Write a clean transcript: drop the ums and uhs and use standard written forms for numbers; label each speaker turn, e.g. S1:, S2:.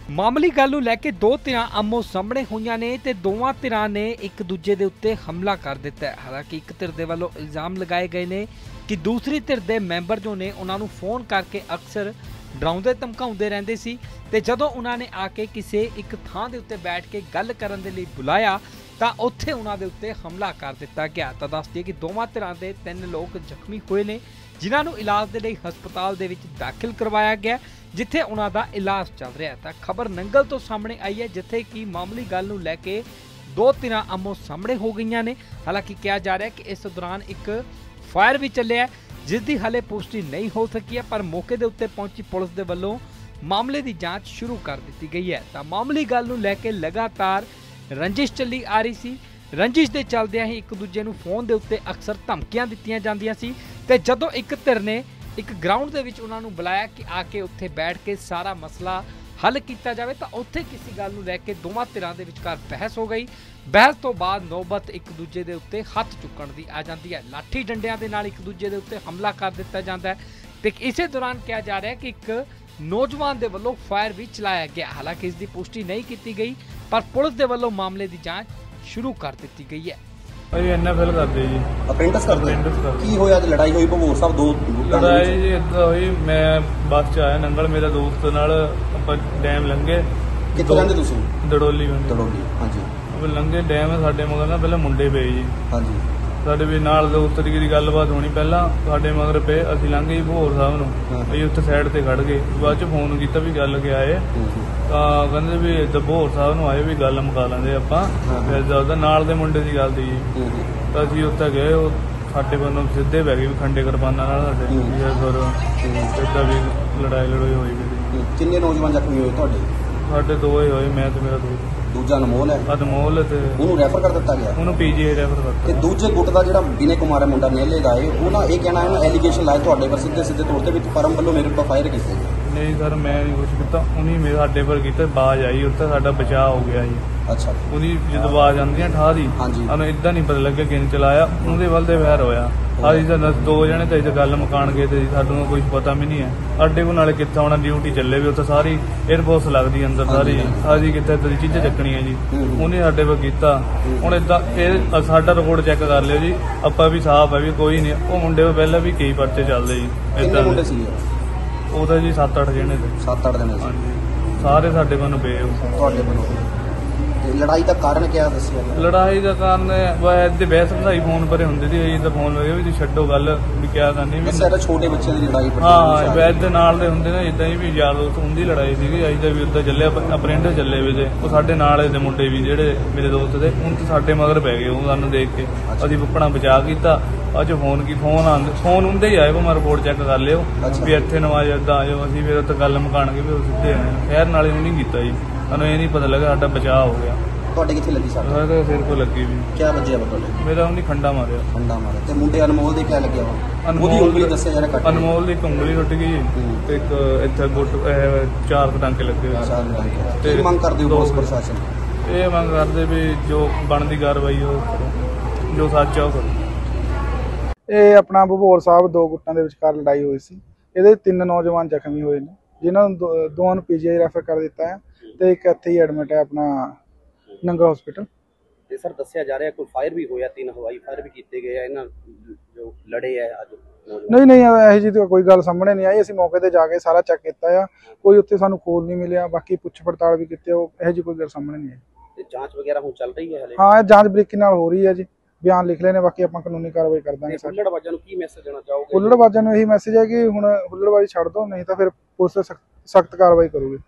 S1: ਮਾਮੂਲੀ ਗੱਲ ਨੂੰ ਲੈ ਕੇ ਦੋ ਧਿਰਾਂ ਆਮੋ ਸਾਹਮਣੇ ਹੋਈਆਂ ਨੇ ਤੇ ਦੋਵਾਂ ਧਿਰਾਂ ਨੇ ਇੱਕ ਦੂਜੇ ਦੇ ਉੱਤੇ ਹਮਲਾ ਕਰ ਦਿੱਤਾ ਹੈ। ਹਾਲਾਂਕਿ ਇੱਕ ਧਿਰ ਦੇ ਵੱਲੋਂ ਇਲਜ਼ਾਮ ਲਗਾਏ ਗਏ ਨੇ ਕਿ ਦੂਸਰੀ ਧਿਰ ਦੇ ਮੈਂਬਰ ਜੋ ਨੇ ਉਹਨਾਂ ਨੂੰ ਫੋਨ ਕਰਕੇ ਅਕਸਰ ਡਰਾਉਂਦੇ ਧਮਕਾਉਂਦੇ ਰਹਿੰਦੇ ਸੀ ਤੇ ਜਦੋਂ ਉਹਨਾਂ ਨੇ ਆ ਕੇ ਕਿਸੇ ਇੱਕ ਥਾਂ ਦੇ ਉੱਤੇ ਬੈਠ ਕੇ ਗੱਲ ਕਰਨ ਦੇ ਲਈ ਬੁਲਾਇਆ ਤਾਂ ਉੱਥੇ ਉਹਨਾਂ ਦੇ ਉੱਤੇ ਹਮਲਾ ਕਰ ਦਿੱਤਾ ਗਿਆ। ਤਾਂ ਦੱਸ ਦਈਏ ਕਿ ਦੋਵਾਂ ਧਿਰਾਂ ਦੇ 3 ਲੋਕ ਜ਼ਖਮੀ ਹੋਏ ਨੇ ਜਿਨ੍ਹਾਂ ਨੂੰ ਇਲਾਜ ਦੇ ਲਈ ਹਸਪਤਾਲ ਦੇ ਵਿੱਚ ਦਾਖਲ ਕਰਵਾਇਆ ਗਿਆ ਜਿੱਥੇ ਉਹਨਾਂ ਦਾ ਇਲਾਜ ਚੱਲ ਰਿਹਾ। ਤਾਂ ਖਬਰ ਨੰਗਲ ਤੋਂ ਸਾਹਮਣੇ ਆਈ ਹੈ ਜਿੱਥੇ ਕਿ ਮਾਮੂਲੀ ਗੱਲ ਨੂੰ ਲੈ ਕੇ ਦੋ ਧਿਰਾਂ ਆਮੋ ਸਾਹਮਣੇ ਹੋ ਗਈਆਂ ਨੇ। ਹਾਲਾਂਕਿ ਕਿਹਾ ਜਾ ਰਿਹਾ ਕਿ ਇਸ ਦੌਰਾਨ ਇੱਕ ਫਾਇਰ ਵੀ ਚੱਲਿਆ ਜਿਸ ਦੀ ਹਾਲੇ ਪੁਸ਼ਟੀ ਨਹੀਂ ਹੋ ਸਕੀ ਹੈ, ਪਰ ਮੌਕੇ ਦੇ ਉੱਤੇ ਪਹੁੰਚੀ ਪੁਲਿਸ ਦੇ ਵੱਲੋਂ ਮਾਮਲੇ ਦੀ ਜਾਂਚ ਸ਼ੁਰੂ ਕਰ ਦਿੱਤੀ ਗਈ ਹੈ। ਤਾਂ ਮਾਮੂਲੀ ਗੱਲ ਨੂੰ ਲੈ ਕੇ ਲਗਾਤਾਰ ਰੰਜਿਸ਼ ਚੱਲੀ ਆ ਰਹੀ ਸੀ। ਰੰਜਿਸ਼ ਦੇ ਚੱਲਦਿਆਂ ਹੀ ਇੱਕ ਦੂਜੇ ਨੂੰ ਫੋਨ ਦੇ ਉੱਤੇ ਅਕਸਰ ਧਮਕੀਆਂ ਦਿੱਤੀਆਂ ਜਾਂਦੀਆਂ ਸੀ ਤੇ ਜਦੋਂ ਇੱਕ ਧਿਰ ਨੇ ਇੱਕ ਗਰਾਊਂਡ ਦੇ ਵਿੱਚ ਉਹਨਾਂ ਨੂੰ ਬੁਲਾਇਆ ਕਿ ਆ ਕੇ ਉੱਥੇ ਬੈਠ ਕੇ ਸਾਰਾ ਮਸਲਾ ਹੱਲ ਕੀਤਾ ਜਾਵੇ ਤਾਂ ਉੱਥੇ ਕਿਸੇ ਗੱਲ ਨੂੰ ਲੈ ਕੇ ਦੋਵਾਂ ਧਿਰਾਂ ਦੇ ਵਿਚਕਾਰ ਬਹਿਸ ਹੋ ਗਈ। ਬਹਿਸ ਤੋਂ ਬਾਅਦ ਨੌਬਤ ਇੱਕ ਦੂਜੇ ਦੇ ਉੱਤੇ ਹੱਥ ਚੁੱਕਣ ਦੀ ਆ ਜਾਂਦੀ ਹੈ। ਲਾਠੀ ਡੰਡਿਆਂ ਦੇ ਨਾਲ ਇੱਕ ਦੂਜੇ ਦੇ ਉੱਤੇ ਹਮਲਾ ਕਰ ਦਿੱਤਾ ਜਾਂਦਾ ਹੈ ਤੇ ਇਸੇ ਦੌਰਾਨ ਕਿਹਾ ਜਾ ਰਿਹਾ ਕਿ ਇੱਕ ਨੌਜਵਾਨ ਦੇ ਵੱਲੋਂ ਫਾਇਰ ਵੀ ਚਲਾਇਆ ਗਿਆ। ਹਾਲਾਂਕਿ ਇਸ ਦੀ ਪੁਸ਼ਟੀ ਨਹੀਂ ਕੀਤੀ ਗਈ ਪਰ ਪੁਲਿਸ ਦੇ ਵੱਲੋਂ ਮਾਮਲੇ ਦੀ ਜਾਂਚ ਸ਼ੁਰੂ ਕਰ ਦਿੱਤੀ ਗਈ ਹੈ।
S2: ਭਾਈ NFL ਕਰਦੇ ਜੀ,
S3: ਅਪ੍ਰੈਂਟਿਸ ਕਰਦੇ। ਕੀ ਹੋਇਆ ਅੱਜ ਲੜਾਈ ਹੋਈ ਭਗੌਰ ਸਾਹਿਬ ਦੋ
S2: ਲੜਾਈ ਜੀ ਇਦਾਂ ਹੋਈ, ਮੈਂ ਬੱਸ 'ਚ ਆਇਆ ਨੰਗਲ ਮੇਰੇ ਦੋਸਤ ਨਾਲ, ਆਪਾਂ ਡੈਮ ਲੰਘੇ।
S3: ਕਿੱਥੇ ਰਹਿੰਦੇ ਤੁਸੀਂ?
S2: ਦੜੋਲੀ
S3: ਹਾਂਜੀ।
S2: ਉਹ ਲੰਘੇ ਡੈਮ ਸਾਡੇ ਮਗਰ ਨਾ ਪਹਿਲਾਂ ਮੁੰਡੇ ਪਏ ਜੀ।
S3: ਹਾਂਜੀ।
S2: ਸਾਡੇ ਵੀ ਨਾਲ ਦੋਸਤ ਦੀ ਗੱਲਬਾਤ ਹੋਣੀ, ਪਹਿਲਾਂ ਸਾਡੇ ਮਗਰ ਪਏ, ਅਸੀਂ ਲੰਘੇ ਜੀ ਭਗੌਰ ਸਾਹਿਬ ਨੂੰ, ਅਸੀਂ ਉੱਥੇ ਸਾਈਡ ਤੇ ਖੜ ਗਏ। ਬਾਅਦ 'ਚ ਫੋਨ ਕੀਤਾ ਵੀ ਗੱਲ ਕੇ ਆਏ ਤਾਂ ਕਹਿੰਦੇ ਵੀ ਇੱਦਾਂ ਭਗੌਰ ਸਾਹਿਬ ਨੂੰ ਆਏ ਵੀ ਗੱਲ ਮੁਕਾ ਲੈਂਦੇ ਆਪਾਂ। ਫਿਰ ਜਦੋਂ ਨਾਲ ਦੇ ਮੁੰਡੇ ਦੀ ਗੱਲ ਦੀ ਜੀ ਤਾਂ ਅਸੀਂ ਉੱਥੇ ਗਏ, ਉਹ ਸਾਡੇ ਵੱਲੋਂ ਸਿੱਧੇ ਬਹਿ ਗਏ ਵੀ ਖੰਡੇ ਕਿਰਪਾਨਾਂ ਨਾਲ ਸਾਡੇ ਇੱਦਾਂ ਵੀ ਲੜਾਈ ਹੋਈ ਵੀ।
S3: ਕਿੰਨੇ ਨੌਜਵਾਨ ਜ਼ਖਮੀ ਹੋਏ ਤੁਹਾਡੇ?
S2: ਸਾਡੇ 2 ਹੋਏ, ਮੈਂ ਤੇ ਮੇਰਾ ਦੋਸਤ।
S3: ਦੂਜਾ ਅਨਮੋਲ ਹੈ?
S2: ਅਨਮੋਲ ਤੇ
S3: ਉਹਨੂੰ ਰੈਫਰ ਕਰ ਦਿੱਤਾ ਗਿਆ?
S2: ਉਹਨੂੰ PGI ਰੈਫਰ ਕਰਤਾ।
S3: ਤੇ ਦੂਜੇ ਗੁੱਟ ਦਾ ਜਿਹੜਾ ਵਿਨੇ ਕੁਮਾਰ ਹੈ ਮੁੰਡਾ ਨੇਲੇ ਦਾ ਹੈ, ਉਹ ਨਾ ਇਹ ਕਹਿਣਾ ਹੈ ਨਾ ਐਲੀਗੇਸ਼ਨ ਲਾਏ ਤੁਹਾਡੇ ਪਰ ਸਿੱਧੇ ਤੌਰ ਤੇ ਵਿੱਚ ਫਰਮ ਵੱਲੋਂ ਮੇਰੇ ਉੱਪਰ ਫਾਇਰ ਕੀਤੇ।
S2: ਨਹੀਂ ਸਰ, ਮੈਂ ਨਹੀਂ ਕੁਛ ਕੀਤਾ, ਉਹਨੇ ਮੇਰੇ ਸਾਡੇ ਪਰ ਕੀਤਾ, ਬਾਜ਼ ਆਈ ਉੱਥੇ ਸਾਡਾ ਬਚਾਅ ਹੋ ਗਿਆ ਜੀ।
S3: ਅੱਛਾ।
S2: ਉਹਦੀ ਜਦੋਂ ਆਵਾਜ਼ ਆਉਂਦੀ ਹੈ ਠਾਹ ਦੀ, ਸਾਨੂੰ ਇਦਾਂ ਨਹੀਂ ਪਤਾ ਲੱਗਿਆ ਕਿਹਨੇ ਚਲਾਇਆ, ਉਹਦੇ ਵੱਲ ਤੇ ਫਾਇਰ ਹੋਇਆ। ਅਸੀਂ ਤਾਂ 2 ਜਣੇ ਤਾਂ ਇੱਥੇ ਗੱਲ ਮੁਕਾਣ ਗਏ ਤੇ ਸਾਨੂੰ ਕੋਈ ਪਤਾ ਵੀ ਨਹੀਂ ਹੈ। ਸਾਡੇ ਕੋਲ ਨਾਲੇ ਕਿੱਥੇ ਆਉਣਾ, ਡਿਊਟੀ ਚੱਲੇ ਵੀ ਉੱਥੇ ਸਾਰੀ 에ਅਰਫੋਰਸ ਲੱਗਦੀ ਅੰਦਰ ਸਾਰੀ, ਅਸੀਂ ਕਿੱਥੇ ਇੱਦਾਂ ਦੀ ਚੀਜ਼ਾਂ ਚੱਕਣੀਆਂ ਜੀ। ਉਹਨੇ ਸਾਡੇ ਪਰ ਕੀਤਾ। ਹੁਣ ਇਦਾਂ ਇਹ ਸਾਡਾ ਰਿਪੋਰਟ ਚੈੱਕ ਕਰ ਲਿਓ ਜੀ, ਆਪਾਂ ਵੀ ਸਾਫ਼ ਹੈ ਵੀ ਕੋਈ ਨਹੀਂ। ਉਹ ਮੁੰਡੇ ਕੋਲ ਪਹਿਲਾਂ ਵੀ ਕਈ ਪਰਚੇ ਚੱਲਦੇ ਜੀ
S3: ਇਦਾਂ। ਮੁੰਡੇ ਸੀ
S2: ਉਹਦਾ ਜੀ 7-8 ਜਣੇ ਤੇ।
S3: 7-8 ਜਣੇ?
S2: ਹਾਂਜੀ, ਸਾਰੇ ਸਾਡੇ ਵੱਲੋਂ ਪਏ
S3: ਤੁਹਾਡੇ ਵੱਲੋਂ। ਲੜਾਈ ਦਾ ਕਾਰਨ ਕੀ ਦੱਸਿਆ?
S2: ਲੜਾਈ ਦਾ ਕਾਰਨ ਇਹਦੇ ਬਹਿਸ ਵਧਾਈ ਫੋਨ ਪਰੇ ਹੁੰਦੀ ਸੀ, ਅਸੀਂ ਤਾਂ ਫੋਨ ਲਗੇ ਵੀ ਛੱਡੋ ਗੱਲ ਵੀ ਕਿਆ ਕਰਨੀ ਵੀ।
S3: ਛੋਟੇ ਬੱਚਿਆਂ ਦੀ ਲੜਾਈ?
S2: ਹਾਂ, ਵੈਦ ਦੇ ਨਾਲ ਦੇ ਹੁੰਦੇ ਨੇ ਇਦਾਂ ਹੀ ਵੀ ਯਾਰ ਦੋਸਤ ਹੁੰਦੀ ਲੜਾਈ ਸੀਗੀ। ਅਸੀਂ ਤਾਂ ਵੀ ਉੱਦਾਂ ਚੱਲੇ ਅਪ੍ਰੈਂਟਿਸ ਚੱਲੇ ਵੀ ਤੇ ਉਹ ਸਾਡੇ ਨਾਲ ਦੇ ਮੁੰਡੇ ਵੀ ਜਿਹੜੇ ਮੇਰੇ ਦੋਸਤ ਦੇ, ਹੁਣ ਤਾਂ ਸਾਡੇ ਮਗਰ ਪੈ ਗਏ। ਉਹ ਸਾਨੂੰ ਦੇਖ ਕੇ ਅਸੀਂ ਆਪਣਾ ਬਚਾਅ ਕੀਤਾ। ਅੱਜ ਫੋਨ ਹੁੰਦੇ ਹੀ ਆਏ, ਮੈਂ ਰਿਪੋਰਟ ਚੈੱਕ ਕਰ ਲਿਓ ਵੀ ਇੱਥੇ ਨਵਾਜ਼ ਏਦਾਂ ਆ ਜਾਓ। ਅਸੀਂ ਫਿਰ ਉੱਥੇ ਗੱਲ ਮੁਕਾਣਗੇ ਵੀ ਉਹ ਸਿੱਧੇ ਆਏ। ਖੈਰ ਨਾਲੇ ਉਹ ਨਹੀਂ ਕੀਤਾ ਜੀ, ਸਾਨੂੰ ਇਹ ਨਹੀਂ ਪਤਾ ਲੱਗਾ ਸਾਡਾ ਬਚਾਅ ਹੋ ਗਿਆ।
S3: ਤੁਹਾਡੇ ਕਿੱਥੇ ਲੱਗੀ ਸੱਟ?
S2: ਸਾਡੇ ਸਿਰ ਕੋ ਲੱਗੀ ਵੀ।
S3: ਕੀ ਵੱਜਿਆ ਤੁਹਾਡੇ?
S2: ਮੇਰਾ ਉਹਨੇ ਖੰਡਾ ਮਾਰਿਆ।
S3: ਖੰਡਾ ਮਾਰਿਆ। ਤੇ ਮੁੰਡੇ ਅਨਮੋਲ ਦੇ ਕੀ ਲੱਗਿਆ ਵਾ? ਉਹਦੀ ਉਂਗਲੀ ਦੱਸਿਆ ਯਾਰ ਕੱਟ।
S2: ਅਨਮੋਲ ਦੀ ਉਂਗਲੀ ਟੁੱਟ ਗਈ ਤੇ ਇੱਕ ਇੱਥੇ ਗੁੱਟ 4 ਟਾਂਕੇ ਲੱਗੇ।
S3: ਤੇ ਮੰਗ ਕਰਦੇ ਹੋ ਪੁਲਿਸ ਪ੍ਰਸ਼ਾਸਨ?
S2: ਇਹ ਮੰਗ ਕਰਦੇ ਵੀ ਜੋ ਬਣਦੀ ਕਾਰਵਾਈ ਉਹ ਜੋ ਸੱਚ ਆ ਉਹ ਕਰੋ।
S4: ਇਹ ਆਪਣਾ ਭਗੌਰ ਸਾਹਿਬ 2 ਗੁੱਟਾਂ ਦੇ ਵਿਚਕਾਰ ਲੜਾਈ ਹੋਈ ਸੀ। ਇਹਦੇ 3 ਨੌਜਵਾਨ ਜ਼ਖਮੀ ਹੋਏ ਨੇ ਜਿਨ੍ਹਾਂ ਨੂੰ ਦੋਵਾਂ ਨੂੰ PGI ਰੈਫਰ ਕਰ ਦਿੱਤਾ ਹੈ ਤੇ ਇੱਕ ਇੱਥੇ ਹੀ ਐਡਮਿਟ ਹੈ ਆਪਣਾ ਨੰਗਲ ਹਸਪੀਟਲ।
S3: ਤੇ ਸਰ ਦੱਸਿਆ ਜਾ ਰਿਹਾ ਕੋਈ ਫਾਇਰ ਵੀ ਹੋਇਆ, 3 ਹਵਾਈ ਫਾਇਰ ਵੀ ਕੀਤੇ ਗਏ ਆ ਇਹਨਾਂ ਜੋ ਲੜੇ ਆ ਅੱਜ?
S4: ਨਹੀਂ ਇਹੋ ਜਿਹੀ ਤਾਂ ਕੋਈ ਗੱਲ ਸਾਹਮਣੇ ਨਹੀਂ ਆਈ। ਅਸੀਂ ਮੌਕੇ ਤੇ ਜਾ ਕੇ ਸਾਰਾ ਚੈੱਕ ਕੀਤਾ ਆ, ਕੋਈ ਉੱਥੇ ਸਾਨੂੰ ਖੋਲ ਨਹੀਂ ਮਿਲਿਆ। ਬਾਕੀ ਪੁੱਛ ਪੜਤਾਲ ਵੀ ਕੀਤੀ, ਉਹ ਇਹੋ ਜਿਹੀ ਕੋਈ ਗੱਲ ਸਾਹਮਣੇ ਨਹੀਂ ਆਈ।
S3: ਤੇ ਜਾਂਚ ਵਗੈਰਾ ਹੁਣ ਚੱਲ ਰਹੀ ਹੈ ਹਲੇ? ਹਾਂ,
S4: ਜਾਂਚ ਬਰੀਕੀ ਨਾਲ ਹੋ ਰਹੀ ਹੈ ਜੀ, ਬਿਆਨ ਲਿਖ ਲਏ ਨੇ, ਬਾਕੀ ਆਪਾਂ ਕਾਨੂੰਨੀ ਕਾਰਵਾਈ ਕਰ ਦਾਂਗੇ।
S3: ਹੁੱਲੜਬਾਜ਼ਾਂ ਨੂੰ ਕੀ ਮੈਸੇਜ ਦੇਣਾ ਚਾਹੋਗੇ?
S4: ਹੁੱਲੜਬਾਜ਼ਾਂ ਨੂੰ ਇਹੀ ਮੈਸੇਜ ਹੈ ਕਿ ਹੁਣ ਹੁੱਲੜਬਾਜ਼ੀ ਛੱਡ ਦਿਓ, ਨਹੀਂ ਤਾਂ ਫਿਰ ਪੁਲਿਸ ਸਖਤ ਕਾਰਵਾਈ ਕਰੂਗੀ।